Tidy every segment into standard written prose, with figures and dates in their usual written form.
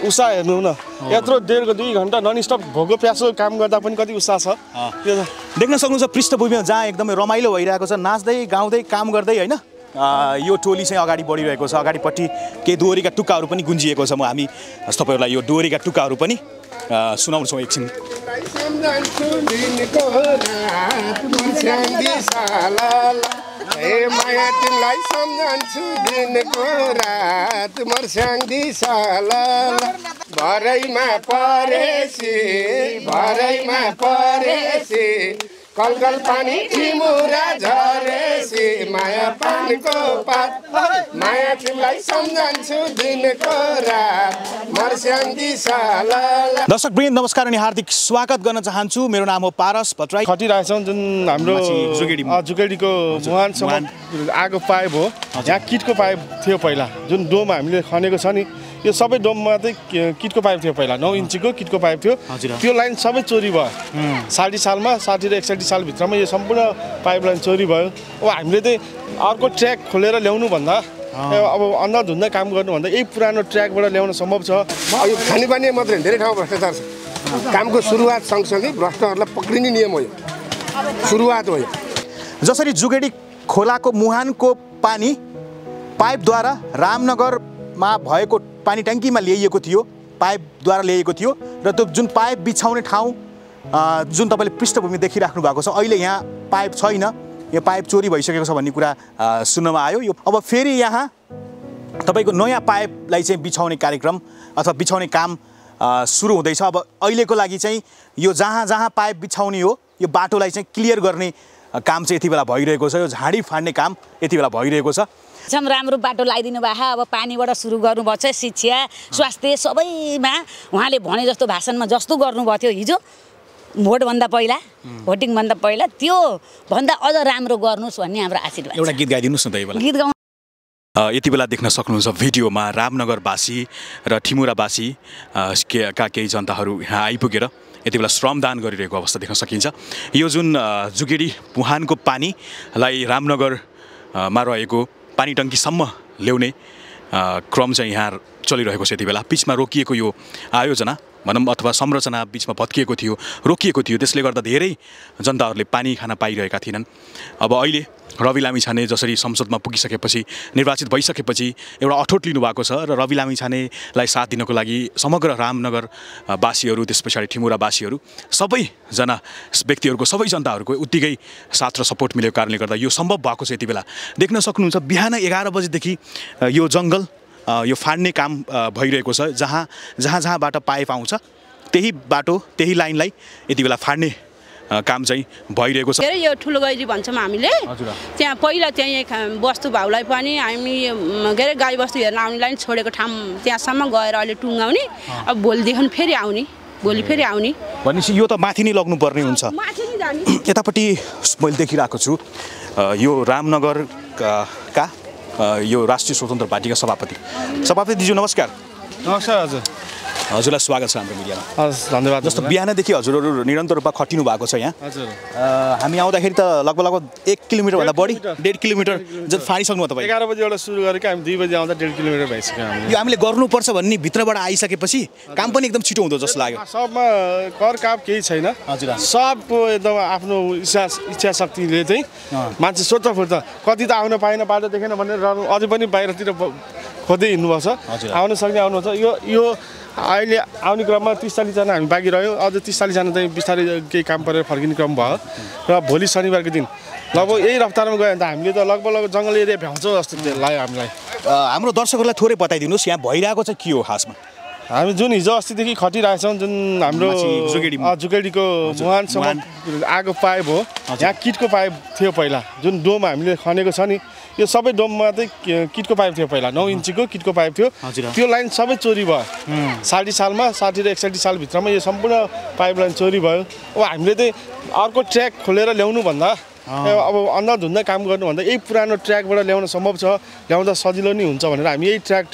उत्साह हेर्नु न यत्रो 1.5 घण्टा नन स्टप भोको प्यासो काम गर्दा पनि कति उत्साह छ देख्न सक्नुहुन्छ पृष्ठभूमिमा जहाँ एकदमै रमाइलो भइरहेको छ नाच्दै गाउँदै काम गर्दै हैन यो टोली चाहिँ अगाडि बढिरहेको छ अगाडिपट्टि केही दोहोरीका टुक्काहरू पनि गुन्जिएको छ म हामी तपाईहरुलाई यो दोहोरीका टुक्काहरू पनि सुनाउँछौँ एकछिन ए माया तिमीलाई सम्झन्छु दिनको रात मर्स्याङ्दी साला भरैमा परेसी कलकल पानी ठिमुरा झरेसी माया पानीको पात माया तिमीलाई सम्झन्छु दिनको रात मर्स्याङ्दी साला दर्शक वृन्द नमस्कार अनि हार्दिक स्वागत गर्न चाहन्छु मेरो नाम हो पारस भट्टराई खटिरहेछौँ जुन हाम्रो जुगेडीको मुहानसम्म आगो पाइप हो यहाँ किटको पाइप थियो पहिला जुन डोम हामीले खनेको छ नि यो सबै डोममा चाहिँ किटको पाइप थियो पहिला 9 इन्चीको किटको पाइप थियो त्यो लाइन सबै चोरी भयो 60 सालमा 60 र 61 सालभित्रमा यो सम्पूर्ण पाइप लाइन चोरी भयो अब हामीले चाहिँ अर्को ट्र्याक खोलेर ल्याउनु भन्दा अब अन्धाधुन्दा काम गर्नुभन्दा यही पुरानो ट्र्याकबाट ल्याउन सम्भव छ यो खानेपानी मात्रै धेरै ठाउँ भ्रष्टाचार छ कामको सुरुवात सँगसँगै भ्रष्टहरूलाई पक्रिने नियम हो यो सुरुवात हो जसरी जुगेडी खोलाको मुहानको पानी पाइपद्वारा रामनगरमा भएको पानी ट्याङ्कीमा ल्याइएको थियो पाइपद्वारा ल्याइएको थियो र त्यो जुन पाइप बिछाउने ठाउँ जुन तपाईँले पृष्ठभूमि देखिराख्नु भएको छ अहिले यहाँ पाइप छैन यो पाइप चोरी भइसकेको छ भन्ने कुरा सुन्नमा आयो यो अब फेरि यहाँ तपाईँको नयाँ पाइपलाई चाहिँ बिछाउने कार्यक्रम अथवा बिछाउने काम सुरु हुँदैछ अब अहिलेको लागि चाहिँ यो जहाँ जहाँ पाइप बिछाउने हो यो बाटोलाई चाहिँ क्लियर गर्ने काम चाहिँ यति बेला भइरहेको छ यो झाडी फाड्ने काम यति बेला भइरहेको छ एकदम राम्रो बाटो लगाइदिनु भएको अब पानीबाट सुरु गर्नुभएको छ शिक्षा स्वास्थ्य सबैमा उहाँले भने जस्तो भाषणमा जस्तो गर्नुभएको थियो हिजो भोटभन्दा पहिला भोटिङभन्दा पहिला त्यो भन्दा अझ राम्रो गर्नुहोस् भन्ने हाम्रो आशीर्वाद एउटा गीत गाइदिनुहोस् न त यो बेला गीत गाउँ यति बेला देख्न सक्नुहुन्छ भिडियोमा रामनगरवासी र ठिमुरावासी का केही जनताहरू यहाँ आइपुगेर यति बेला श्रमदान गरिरहेको अवस्था देख्न सकिन्छ यो जुन जुगेडी मुहानको पानीलाई रामनगरमा रहेको पानी टङ्कीसम्म ल्याउने क्रम चाहिँ यहाँ चलिरहेको छ यति बेला बिचमा रोकिएको यो आयोजना भनौँ अथवा संरचना बिचमा भत्किएको थियो रोकिएको थियो त्यसले गर्दा धेरै जनताहरूले पानी खान पाइरहेका थिएनन् अब अहिले रवि लामिछाने जसरी संसदमा पुगिसकेपछि निर्वाचित भइसकेपछि एउटा अठोट लिनुभएको छ र रवि लामिछानेलाई साथ दिनको लागि समग्र रामनगरवासीहरू त्यस पछाडि ठिमुरावासीहरू सबैजना व्यक्तिहरूको सबै जनताहरूको उत्तिकै साथ र सपोर्ट मिलेको कारणले गर्दा यो सम्भव भएको छ यति बेला देख्न सक्नुहुन्छ बिहान 11 बजेदेखि यो जङ्गल यो फाड्ने काम भइरहेको छ जहाँबाट पाइप आउँछ त्यही बाटो त्यही लाइनलाई यति बेला फाड्ने काम चाहिँ भइरहेको छ यो ठुलो गैरी भन्छौँ हामीले त्यहाँ पहिला चाहिँ वस्तु भाउलाई पनि हामी के अरे गाई वस्तु हेर्न आउनेलाई छोडेको ठाउँ त्यहाँसम्म गएर अहिले टुङ्गाउने अब भोलिदेखि फेरि आउने भोलि फेरि आउने भनेपछि यो त माथि नै लग्नुपर्ने हुन्छ यतापट्टि मैले देखिरहेको छु यो रामनगरका यो राष्ट्रिय स्वतन्त्र पार्टीका सभापतिज्यू नमस्कार नमस्कार हजुर हजुरलाई स्वागत छ हाम्रो मिडियामा हस् धन्यवाद जस्तो बिहानदेखि हजुरहरू निरन्तर रूपमा खटिनु भएको छ यहाँ हजुर हामी आउँदाखेरि त लगभग 1 किलोमिटरभन्दा बढी 1.5 किलोमिटर जति फाडिसक्नु तपाईँ 11 बजेबाट सुरु गरेको हामी 2 बजे आउँदा 1.5 किलोमिटर भइसक्यो यो हामीले गर्नुपर्छ भन्ने भित्रबाट आइसकेपछि काम पनि एकदम छिटो हुँदो जस्तो लाग्यो सबमा कर काम केही छैन हजुर सबको एकदम आफ्नो इच्छा शक्तिले चाहिँ मान्छे सोच्दा फुर्दा कति त आउन पाएन बाटो देखेन भनेर अझै पनि बाहिरतिर खोज्दै हिँड्नुपर्छ आउन सक्ने आउनुहुन्छ यो अहिले आउने क्रममा 30-40 जना हामी बाँकी रह्यो अझ 30-40 जना चाहिँ बिस्तारै केही काम परेर फर्किने क्रम भयो र भोलि शनिबारको दिन लगभग यही रफ्तारमा गयो भने त हामीले त लगभग जङ्गल एरिया भ्याउँछौँ जस्तो लाग्यो हामीलाई हाम्रो दर्शकहरूलाई थोरै बताइदिनुहोस् यहाँ भइरहेको चाहिँ के हो खासमा हामी जुन हिजो अस्तिदेखि खटिरहेछौँ जुन हाम्रो जुगेडीको मुहानसम्म आगो पाइप हो यहाँ किटको पाइप थियो पहिला जुन डोम हामीले खनेको छ नि यो सबै डोममा चाहिँ किटको पाइप थियो पहिला 9 इन्चीको किटको पाइप थियो त्यो लाइन सबै चोरी भयो 60 सालमा 60 र 61 सालभित्रमा यो सम्पूर्ण पाइप लाइन चोरी भयो अब हामीले चाहिँ अर्को ट्र्याक खोलेर ल्याउनु भन्दा अब अन्धाधुन्दा काम गर्नुभन्दा यही पुरानो ट्र्याकबाट ल्याउन सम्भव छ ल्याउँदा सजिलो नै हुन्छ भनेर हामी यही ट्र्याक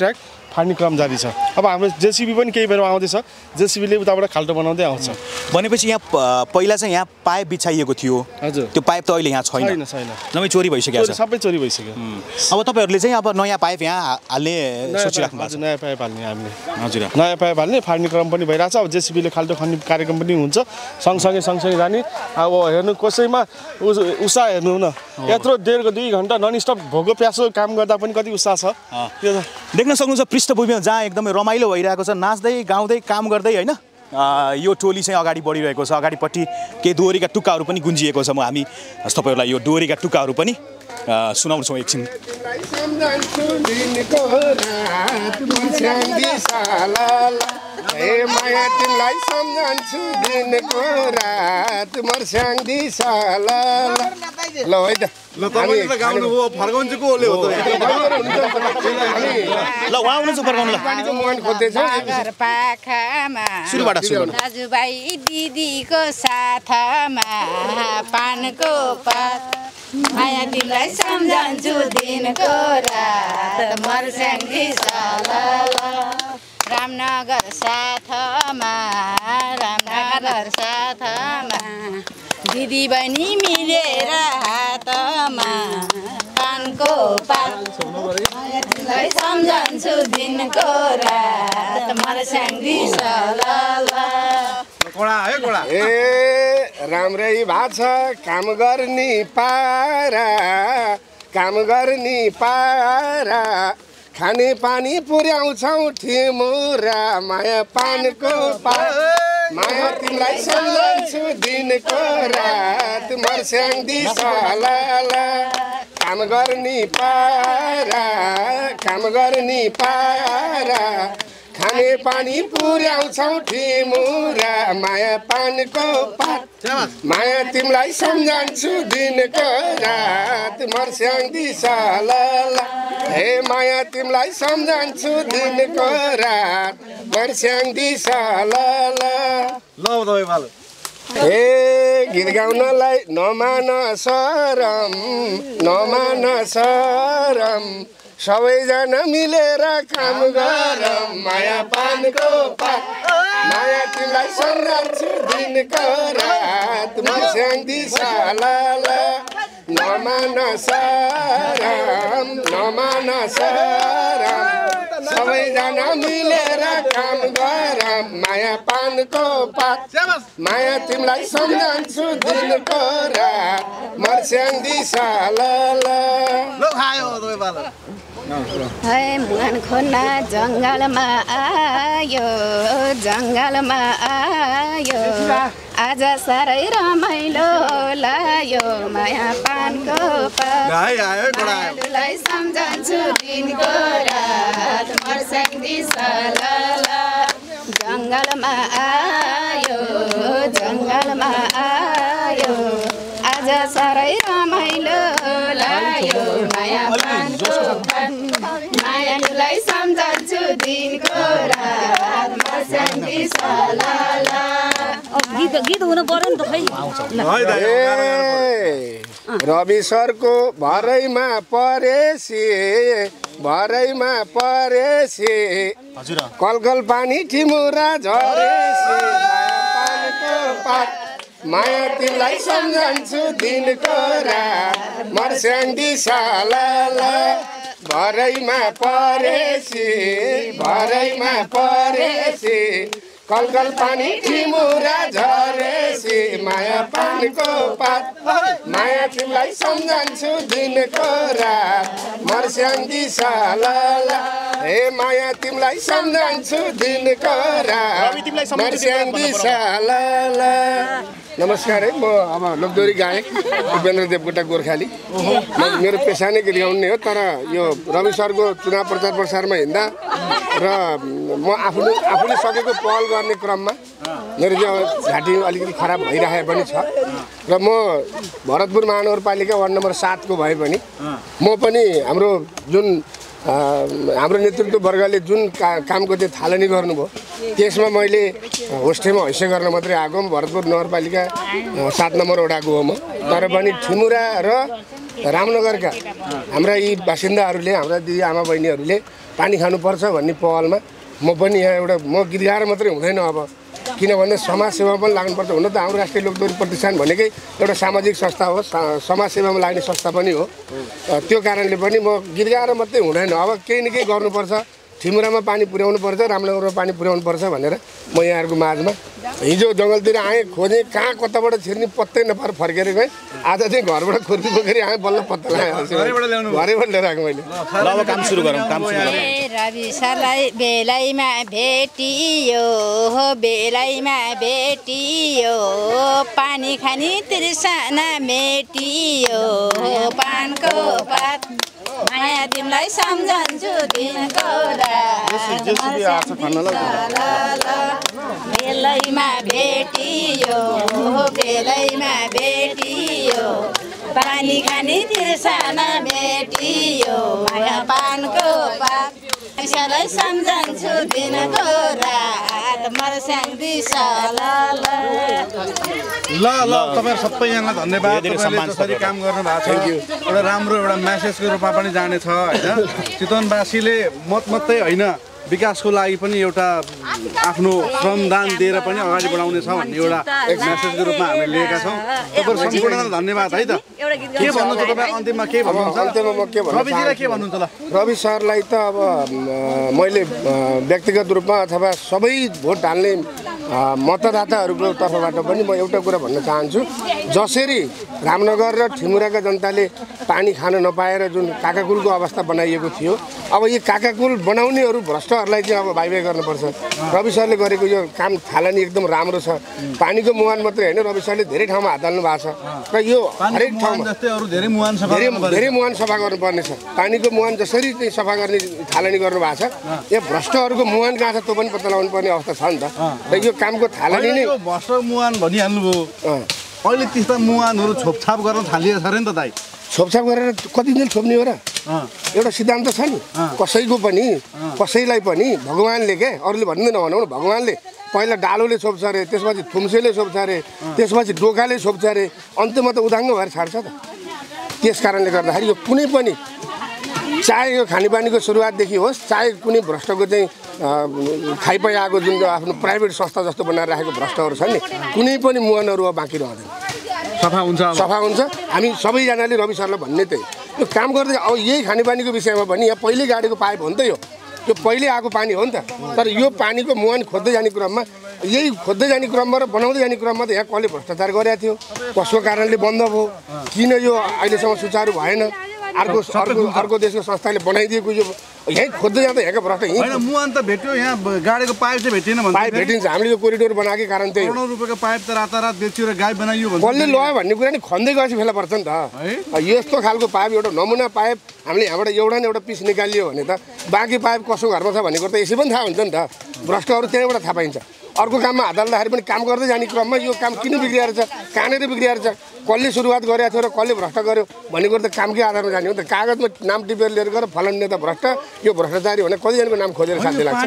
फाड्ने क्रम जारी छ। अब हाम्रो जेसीबी पनि केही बेरमा आउँदैछ, जेसीबीले उताबाट खाल्टो बनाउँदै आउँछ। भनेपछि यहाँ पहिला चाहिँ यहाँ पाइप बिछाइएको थियो, हजुर त्यो पाइप त अहिले यहाँ छैन, नभए चोरी भइसकेको छ, सबै चोरी भइसक्यो। अब तपाईँहरूले चाहिँ अब नयाँ पाइप यहाँ हाल्ने सोचिराख्नु भएको छ? नयाँ पाइप हाल्ने हामीले, हजुर नयाँ पाइप हाल्ने, फाड्ने क्रम पनि भइरहेछ। अब जेसीबीले खाल्टो खन्ने कार्यक्रम पनि हुन्छ, सँगसँगै जाने। अब हेर्नु कसैमा उषा हेर्नु न, यत्रो 1.5-2 घन्टा ननस्टप भोको प्यासो काम गर्दा पनि कति उत्साह छ। देख्न सक्नुहुन्छ पृष्ठभूमिमा जहाँ एकदमै रमाइलो भइरहेको छ, नाच्दै गाउँदै काम गर्दै होइन। यो टोली चाहिँ अगाडि बढिरहेको छ। अगाडिपट्टि केही दोहोरीका टुक्काहरू पनि गुन्जिएको छ। म हामी तपाईँहरूलाई यो दोहोरीका टुक्काहरू पनि सुनाउँछौँ एकछिन। हे माया तिमीलाई सम्झन्छु दिनको रात मर्स्याङ दिसाला। ल है त ल तपाईले त गाउनु हो, फर्काउँछु को ओले हो त। ल उहाँ आउनुहुन्छ फर्काउनु। ल पानीको मुहान खोज्दै छ। पाखामा सुरुबाट दाजुभाइ दिदीको साथमा पानको पात माया तिमीलाई सम्झन्छु दिनको रात मर्स्याङ दिसाला। रामनगर साथमा दिदी बहिनी मिलेर हातमा पानको पात तिमीलाई सम्झन्छु दिनको रात मर्स्याङ दिसाला। ए राम्रै भएको छ काम गर्ने पारा खाने पानी पुर्याउँछौ ठिमुरा माया पानको पात माया तिमीलाई सम्झन्छु दिनको रात मर्स्याङ दिसाला। काम गर्ने पारा खाने पानी पुर्याउँछौ ठिमुरा माया पानको पात माया तिमीलाई सम्झन्छु दिनको रात मर्स्याङ दिसाला। हे माया तिमीलाई सम्झन्छु दिनको रात मर्स्याङ दिसाला। हे गीत गाउनलाई नमान सरम सबैजना मिलेर काम गरौँ माया पानको पात माया तिमीलाई सम्झन्छु दिनको रात मर्स्याङ दिसाला। नमान सरम सबैजना मिलेर काम गरौँ माया पानको पात माया तिमीलाई सम्झन्छु दिनको रात मर्स्याङ दिसाला। है मुहान खोला जङ्गलमा आयो आज साह्रै रमाइलो लायो माया पानको पातलाई सम्झन्छु दिनको रात मर्स्याङ दिसाला। जङ्गलमा आयो आज साह्रै रमाइलो लायो माया पानको मायालाई सम्झन्छु दिनको रात मर्स्याङ दिसाला। गीत हुनु पर्यो नि त खै। रवि सरको भरैमा परेसी कलकल पानी ठिमुरा झरेसी माया तिमीलाई सम्झन्छु दिनको रात मर्स्याङ दिसाला। भरैमा परेसी कलकल पानी ठिमुरा झरेसी माया पानीको पात माया तिमीलाई सम्झन्छु दिनको रात मर्स्याङ दिसाला। हे माया तिमीलाई सम्झन्छु दिनको रात मर्स्याङ दिसाला। नमस्कार है, म अब लोकदोरी गायक उपेन्द्र देवकोटा गोर्खाली। मेरो पेसा नै गीत गाउने हो, तर यो रवि सरको चुनाव प्रचार प्रसारमा हिँड्दा र म आफूले सकेको पहल गर्ने क्रममा मेरो जो घाँटी अलिकति खराब भइरहेको पनि छ र म भरतपुर महानगरपालिका वार्ड नम्बर 7 को भए पनि म पनि हाम्रो नेतृत्व वर्गले जुन कामको त्यो थालनी गर्नुभयो त्यसमा मैले होस्टेमा हैसियत गर्न मात्रै आएको। भरतपुर नगरपालिका 7 नम्बर वडाको हो म, तर पनि ठिमुरा र रामनगरका हाम्रा यी बासिन्दाहरूले, हाम्रा दिदी आमा बहिनीहरूले पानी खानुपर्छ भन्ने पहलमा म पनि यहाँ एउटा म गीत गाएर मात्रै हुँदैन अब किनभने समाजसेवा पनि लाग्नुपर्छ। हुन त हाम्रो राष्ट्रिय लोकदोहोरी प्रतिष्ठान भनेकै एउटा सामाजिक संस्था हो, समाजसेवामा लाग्ने संस्था पनि हो। त्यो कारणले पनि म गीत गाएर मात्रै हुँदैन, अब केही न केही गर्नुपर्छ। ठिमुरामा पानी पुर्याउनुपर्छ, रामनगरमा पानी पुर्याउनुपर्छ भनेर म यहाँहरूको माझमा हिजो जङ्गलतिर आएँ, खोजेँ, कहाँ कताबाट छिर्ने पत्तै नपाएर फर्केर गएँ। आज चाहिँ घरबाट खुर्की बोकेर आएँ, बल्ल पत्ता लगाएँ, घरैबाट लिएर आएको मैले। ल अब काम सुरु गरौँ, काम सुरु गरौँ। रवि सरलाई बेलैमा भेटियो, बेलैमा भेटियो, पानी खानी तिर्सना मेटियो, पानको पात माया तिमीलाई सम्झन्छु दिनको बेलैमा भेटियो, बेलैमा भेटियो, पानी खानी तिर्सना भेटियो, माया पानको पात त्यसलाई सम्झन्छु दिनको रात मर्स्याङ दिशा ल तपाईहरु सबैजनालाई धन्यवाद। तपाईले जसरी काम गर्नु भएको छ एउटा राम्रो एउटा मेसेजको रूपमा पनि जानेछ हैन। चितवनवासीले मत मात्रै हैन विकासको लागि पनि एउटा आफ्नो श्रमदान दिएर पनि अगाडि बढाउने छ भन्ने एउटा मेसेजको रूपमा हामीले लिएका छौँ। तपाईहरु सम्पूर्णलाई धन्यवाद है त। के भन्नुहुन्छ तपाईँ अन्तिममा के भन्नुहुन्छ? अन्तिममा म के भन्नु रविजीलाई के भन्नुहुन्छ ल? रवि सरलाई त अब मैले व्यक्तिगत रूपमा अथवा सबै भोट हाल्ने मतदाताहरूको तर्फबाट पनि म एउटा कुरा भन्न चाहन्छु, जसरी रामनगर र ठिमुराका जनताले पानी खान नपाएर जुन काकाकुलको अवस्था बनाइएको थियो, अब यी काकाकुल बनाउनेहरू भ्रष्टहरूलाई चाहिँ अब भाइभाइ गर्नुपर्छ। रवि सरले गरेको यो काम थालनी एकदम राम्रो छ। पानीको मुहान मात्रै होइन, रवि सरले धेरै ठाउँमा हात हाल्नु भएको छ र यो हरेक ठाउँमा धेरै मुहान सफा गर्नुपर्ने छ। पानीको मुहान जसरी चाहिँ सफा गर्ने थालनी गर्नु भएको छ, यो भ्रष्टहरूको मुहान कहाँ छ त्यो पनि पत्ता लगाउनु पर्ने अवस्था छ नि त। र यो कामको थालनी नै भ्रष्ट मुहान भनिहाल्नुभयो, अहिले त्यस्ता मुहानहरू छोपछाप गर्न थालिएको छ अरे नि त दाइ। छोपछाप गरेर कति दिन छोप्ने हो र? एउटा सिद्धान्त छ नि, कसैको पनि कसैलाई पनि भगवान्ले के अरूले भन्दै नभनौँ न, भगवान्ले पहिला डालोले छोप्छ अरे, त्यसपछि थुम्सेले छोप्छ अरे, त्यसपछि डोकाले छोप्छ अरे, अन्त्यमा त उदाङ्ग भएर छाड्छ त। त्यस कारणले गर्दाखेरि यो कुनै पनि चाहे यो खानेपानीको सुरुवातदेखि होस्, चाहे कुनै भ्रष्टको चाहिँ खाइपाइ आएको जुन आफ्नो प्राइभेट संस्था जस्तो बनाएर राखेको भ्रष्टहरू छन् नि, कुनै पनि मुहानहरू अब बाँकी रहँदैन, सफा हुन्छ। हामी सबैजनाले रवि सरलाई भन्ने त्यही यो काम गर्दै अब यही खानेपानीको विषयमा पनि यहाँ पहिले गाडेको पाइप हो नि त, यो पहिले आएको पानी हो नि त। तर यो पानीको मुहान खोज्दै जाने क्रममा, यही खोज्दै जाने क्रममा र बनाउँदै जाने क्रममा त यहाँ कसले भ्रष्टाचार गरेको थियो, कसको कारणले बन्द भयो, किन यो अहिलेसम्म सुचारू भएन, अर्को देशको संस्थाले बनाइदिएको यो यहीँ खोज्दै जाँदा यहाँको भ्रष्ट होइन। मुहान त भेट्यो, यहाँ गाडेको पाइप चाहिँ भेटिएन भन्छ। पाइप भेटिन्छ, हामीले यो कोरिडोर बनाएकै कारण त्यही करोडौँ रुपियाँको पाइप त रातारात बेच्यो र गाई बनाइयो भन्छ। कसले लयो भन्ने कुरा नि खन्दै गएपछि फेला पर्छ नि त। यस्तो खालको पाइप एउटा नमुना पाइप हामीले यहाँबाट एउटा न एउटा पिस निकालियो भने त बाँकी पाइप कसो घरमा छ भन्ने कुरा त यसै पनि थाहा हुन्छ नि त। भ्रष्टहरू त्यहीँबाट थाहा पाइन्छ। अर्को काममा हात हाल्दाखेरि पनि काम गर्दै जाने क्रममा यो काम किन बिग्रिएर छ, कहाँनिर बिग्रिएर छ, कसले सुरुवात गरेको थियो र कसले भ्रष्ट गर्यो भन्ने कुरो त कामकै आधारमा जाने हो नि त। कागजमा नाम टिपेर लिएर गएर फलन नेता भ्रष्ट, यो भ्रष्टाचारी भने कतिजनाको नाम खोजेर साथी लाग्छ।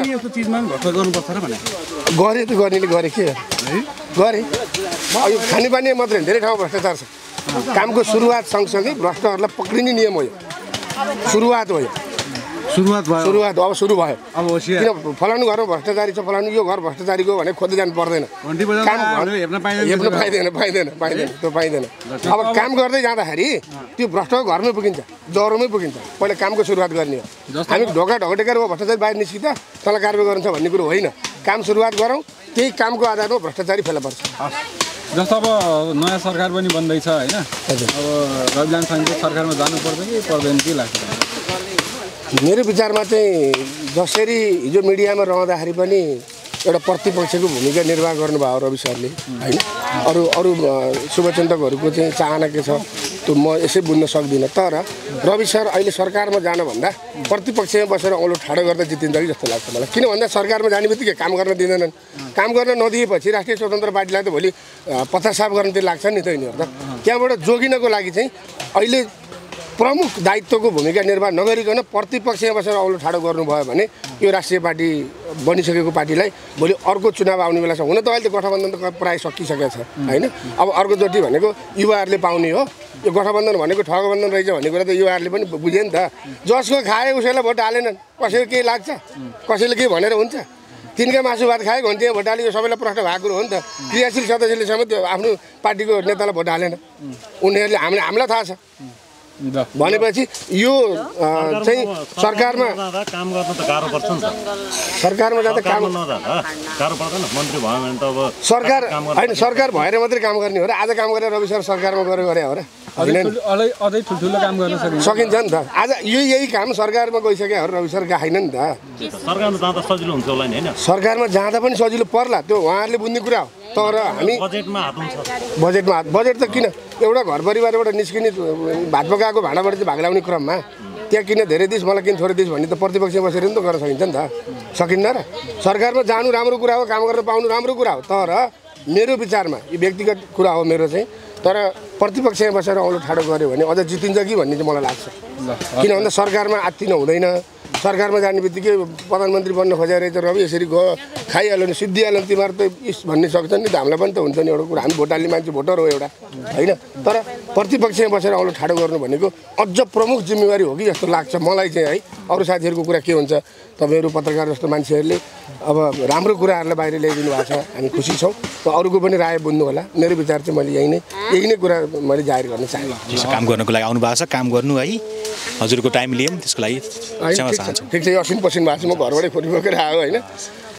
गरे त गर्नेले गरे के गरे, यो खानेपानी मात्रै धेरै ठाउँमा भ्रष्टाचार छ। कामको सुरुवात सँगसँगै भ्रष्टहरूलाई पक्रिने नियम हो, यो सुरुवात हो, यो सुरुवात अब सुरु भयो। किन फलानु घरमा भ्रष्टाचारी छ, फलानु यो घर भ्रष्टाचारीको भने खोज्दै जानु पर्दैन, हेर्न पाइँदैन त्यो पाइँदैन। अब काम गर्दै जाँदाखेरि त्यो भ्रष्टको घरमै पुगिन्छ, जरोमै पुगिन्छ। पहिला कामको सुरुवात गर्ने हो। हामी ढोका ढोकेर भ्रष्टाचारी बाहिर निस्किँदा तल कारवाही गर्नु छ भन्ने कुरो होइन। काम सुरुवात गरौँ, त्यही कामको आधारमा भ्रष्टाचारी फेला पर्छ। जस्तो अब नयाँ सरकार पनि बन्दैछ होइन, अब रविलाल साईको सरकारमा जानुपर्छ कि पर्दैन के लाग्छ? मेरो विचारमा चाहिँ जसरी हिजो मिडियामा रहँदाखेरि पनि एउटा प्रतिपक्षको भूमिका निर्वाह गर्नुभयो रवि सरले होइन। अरू शुभचिन्तकहरूको चाहिँ चाहना के छ त्यो म यसै बुझ्न सक्दिनँ। तर रवि सर अहिले सरकारमा जानुभन्दा प्रतिपक्षमा बसेर औँलो ठाडो गर्दा जितिन्छ कि जस्तो लाग्छ मलाई। किन भन्दा सरकारमा जाने बित्तिकै काम गर्न दिँदैनन्। काम गर्न नदिएपछि राष्ट्रिय स्वतन्त्र पार्टीलाई त भोलि पत्ता साफ गर्नतिर लाग्छ नि त यिनीहरू त। त्यहाँबाट जोगिनको लागि चाहिँ अहिले प्रमुख दायित्वको भूमिका निर्वाह नगरिकन प्रतिपक्षमा बसेर औलो ठाडो गर्नुभयो भने यो राष्ट्रिय पार्टी बनिसकेको पार्टीलाई भोलि अर्को चुनाव आउने बेला हुन त अहिले त गठबन्धन त प्रायः सकिसकेको छ होइन। अब अर्कोचोटि भनेको युवाहरूले पाउने हो। यो गठबन्धन भनेको ठगबन्धन रहेछ भन्ने कुरा त युवाहरूले पनि बुझे नि त। जसको खाए उसैलाई भोट हालेनन्, कसैले केही लाग्छ, कसैले केही भनेर हुन्छ। तिनका मासु भात खायो भने त्यहाँ भोट हाल्यो, सबैलाई प्रश्न भएको कुरो हो नि त। क्रियाशील सदस्यले समेत आफ्नो पार्टीको नेतालाई भोट हालेन। उनीहरूले हामीलाई थाहा छ भनेपछि यो चाहिँ सरकारमा काम गर्न त गाह्रो पर्छ नि त। सरकारमा जाँदा काम गाह्रो पर्दैन, मन्त्री भयो भने त अब सरकार होइन, सरकार भएर मात्रै काम गर्ने हो र आज काम गरेर रवि सर सरकारमा गरे हो र अझै ठुल्ठुलो काम गर्न सकिन्छ नि त। आज यही काम सरकारमा गइसक्यो हो, रवि सर गएन नि त। सरकारमा जाँदा सजिलो हुन्छ होला नि होइन। सरकारमा जाँदा पनि सजिलो पर्ला, त्यो उहाँहरूले बुझ्ने कुरा हो। तर हामी बजेटमा हात हुन्छ। बजेट त किन एउटा घर परिवारबाट निस्किने भात पकाएको भाँडाबाट चाहिँ भाग लाउने क्रममा त्यहाँ किन धेरै दिस मलाई किन थोरै दिस भन्ने त प्रतिपक्षमा बसेर नि त गर्न सकिन्छ नि त। सकिन्न र? सरकारमा जानु राम्रो कुरा हो, काम गर्न पाउनु राम्रो कुरा हो। तर मेरो विचारमा यो व्यक्तिगत कुरा हो मेरो चाहिँ, तर प्रतिपक्षमा बसेर औलो ठाडो गऱ्यो भने अझ जितिन्छ कि भन्ने चाहिँ मलाई लाग्छ। किन भन्दा सरकारमा आत्तिन हुँदैन। सरकारमा जाने बित्तिकै प्रधानमन्त्री बन्न खोजेर रहेछ रवि, यसरी गयो खाइहाल्यो नि सिद्धिहाल्यो नि, तिमीहरू त इस भन्ने सक्छन् नि त। हामीलाई पनि त हुन्छ नि एउटा कुरा, हामी भोट हाल्ने मान्छे भोटर हो एउटा होइन। तर प्रतिपक्षमा बसेर औलो ठाडो गर्नु भनेको अझ प्रमुख जिम्मेवारी हो कि जस्तो लाग्छ मलाई चाहिँ है। अरू साथीहरूको कुरा के हुन्छ, तपाईँहरू पत्रकार जस्तो मान्छेहरूले अब राम्रो कुराहरूलाई बाहिर ल्याइदिनु भएको छ, हामी खुसी छौँ। त अरूको पनि राय बुझ्नु होला। मेरो विचार चाहिँ मैले यही नै कुरा मैले जाहेर गर्न चाहेँ। काम गर्नको लागि आउनु भएको छ, काम गर्नु है। हजुरको टाइम लियौँ त्यसको लागि ठिक छ। यो असिन पसिन भएको छ, म घरबाटै खोली बोकेर आयो होइन।